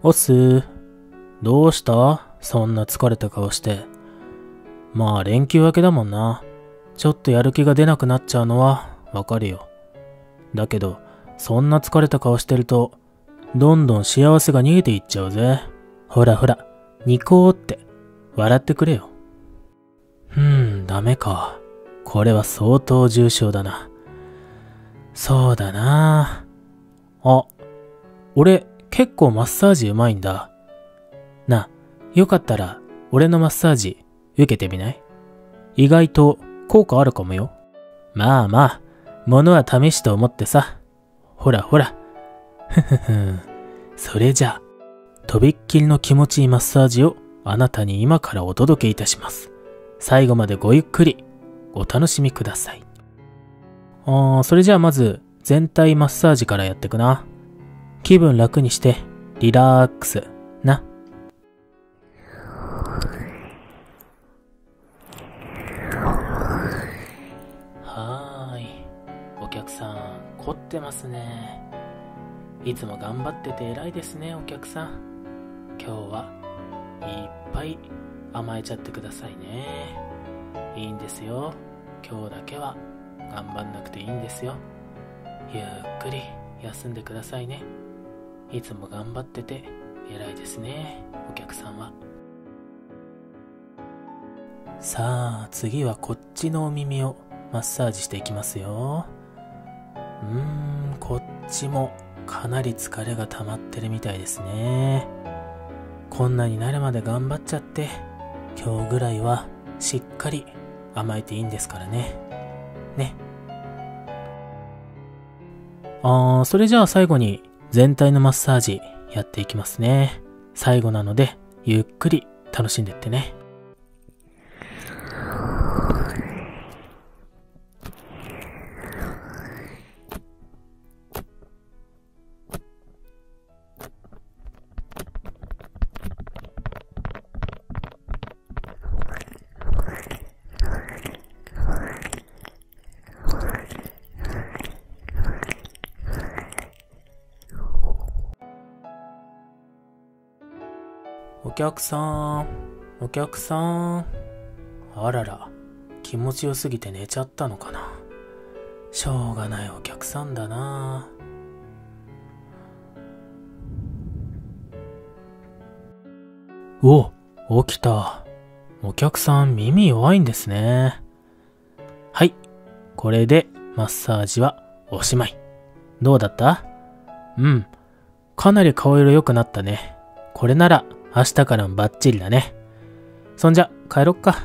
おっすー。どうした？そんな疲れた顔して。まあ連休明けだもんな。ちょっとやる気が出なくなっちゃうのはわかるよ。だけど、そんな疲れた顔してると、どんどん幸せが逃げていっちゃうぜ。ほらほら、ニコーって笑ってくれよ。ダメか。これは相当重症だな。そうだな。あ、俺結構マッサージうまいんだ。な、よかったら俺のマッサージ受けてみない？意外と効果あるかもよ。まあまあ、ものは試しと思ってさ。ほらほら。それじゃあ、とびっきりの気持ちいいマッサージをあなたに今からお届けいたします。最後までごゆっくりお楽しみください。それじゃあまず全体マッサージからやってくな。気分楽にしてリラックスな。はーい。お客さん凝ってますね。いつも頑張ってて偉いですね、お客さん。今日はいっぱい甘えちゃってくださいね。いいんですよ。今日だけは頑張んなくていいんですよ。ゆっくり休んでくださいね。いつも頑張ってて偉いですね、お客さんは。さあ、次はこっちのお耳をマッサージしていきますよ。こっちもかなり疲れが溜まってるみたいですね。こんなになるまで頑張っちゃって、今日ぐらいはしっかり甘えていいんですからね。ね。それじゃあ最後に全体のマッサージやっていきますね。最後なのでゆっくり楽しんでってね。お客さん、お客さん。あらら、気持ちよすぎて寝ちゃったのかな。しょうがないお客さんだな。お、起きた。お客さん耳弱いんですね。はい、これでマッサージはおしまい。どうだった？かなり顔色良くなったね。これなら明日からもバッチリだね。そんじゃ、帰ろっか。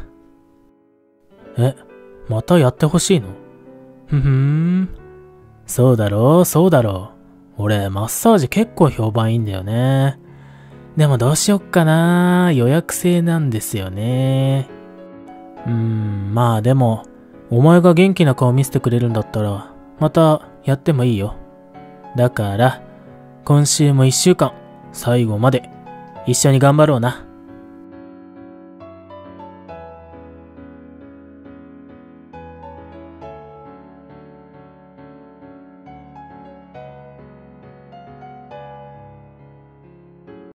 またやってほしいの？そうだろう、そうだろう。俺、マッサージ結構評判いいんだよね。でもどうしよっかな。予約制なんですよね。まあでも、お前が元気な顔見せてくれるんだったら、またやってもいいよ。だから、今週も1週間、最後まで一緒に頑張ろうな。